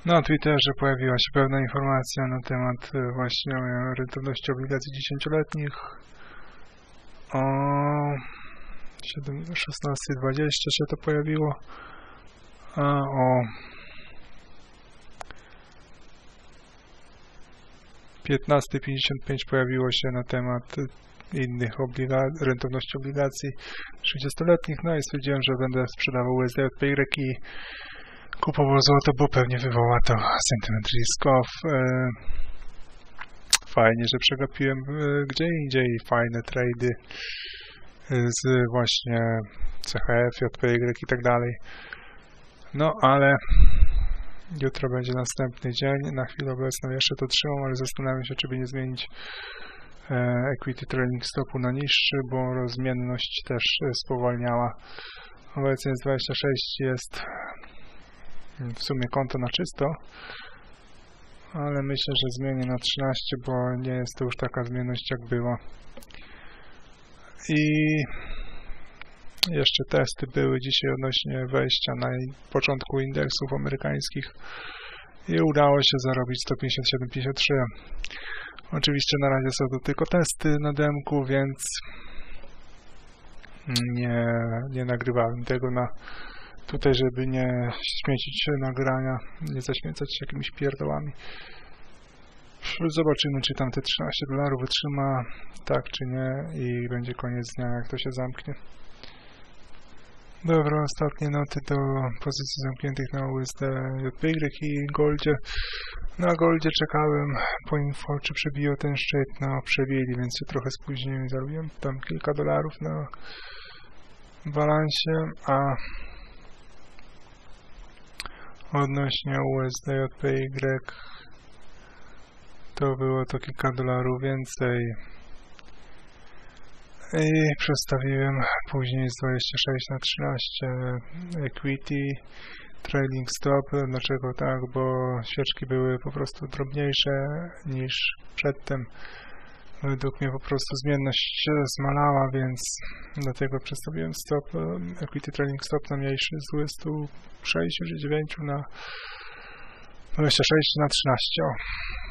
Na Twitterze pojawiła się pewna informacja na temat właśnie rentowności obligacji 10-letnich. O 16:20 się to pojawiło, a o 15:55 pojawiło się na temat innych rentowności obligacji 30-letnich. No i stwierdziłem, że będę sprzedawał USD/PY i kupował złoto, bo pewnie wywoła to sentiment risk-off. Fajnie, że przegapiłem gdzie indziej fajne trady z właśnie CHF, JPY i tak dalej. No ale jutro będzie następny dzień. Na chwilę obecną jeszcze to trzymam, ale zastanawiam się, czy by nie zmienić equity trailing stopu na niższy, bo rozmienność też spowalniała. Obecnie jest 26, jest w sumie konto na czysto, ale myślę, że zmienię na 13, bo nie jest to już taka zmienność jak była. I jeszcze testy były dzisiaj odnośnie wejścia na początku indeksów amerykańskich i udało się zarobić 157,53. Oczywiście na razie są to tylko testy na demku, więc nie nagrywałem tego tutaj, żeby nie śmiecić nagrania, nie zaśmiecać się jakimiś pierdołami. Zobaczymy, czy tam te $13 wytrzyma, tak czy nie, i będzie koniec dnia, jak to się zamknie. Dobra, ostatnie noty do pozycji zamkniętych na USD, JPY i Goldzie. Na Goldzie czekałem po info, czy przebiją ten szczyt. No, przebili, więc się trochę spóźniłem, zarobiłem tam kilka dolarów na balansie, a odnośnie USD, JPY to było to kilka dolarów więcej i przestawiłem później z 26 na 13 equity trailing stop. Dlaczego tak? Bo świeczki były po prostu drobniejsze niż przedtem. Według mnie po prostu zmienność się zmalała, więc dlatego przestawiłem stop, equity trailing stop na mniejszy z 26 czy 9 na 26 na 13.